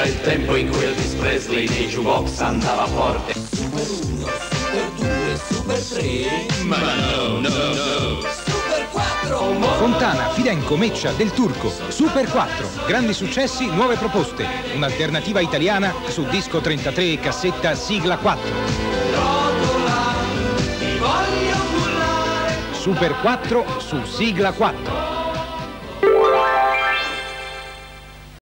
il tempo in cui Elvis Presley nei jukebox andava forte. Super 1, Super 2, Super 3. Ma no, no, no. Super 4. Fontana, Fidenco, Meccia, Del Turco, Super 4. Grandi successi, nuove proposte. Un'alternativa italiana su disco 33 e cassetta sigla 4. Rotola, ti voglio cullare. Super 4 su sigla 4.